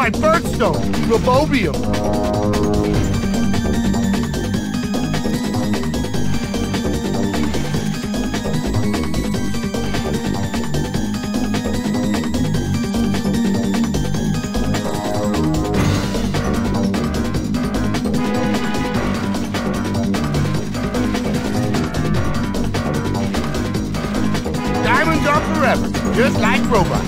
my birthstone, Robobium. Diamonds are forever, just like robots.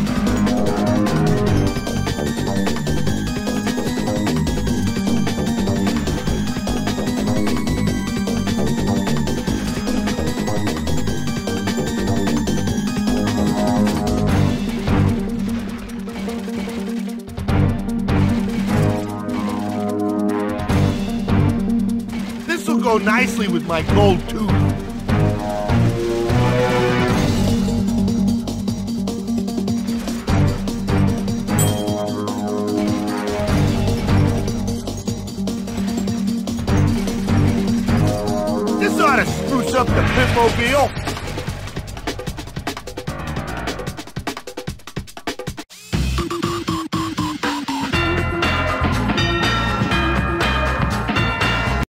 This'll go nicely with my gold tooth. This ought to spruce up the Pimp-mobile.